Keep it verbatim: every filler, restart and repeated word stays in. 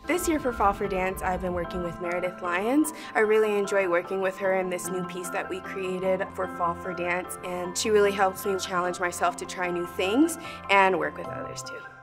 This year for Fall for Dance, I've been working with Meredith Lyons. I really enjoy working with her in this new piece that we created for Fall for Dance, and she really helps me challenge myself to try new things and work with others too.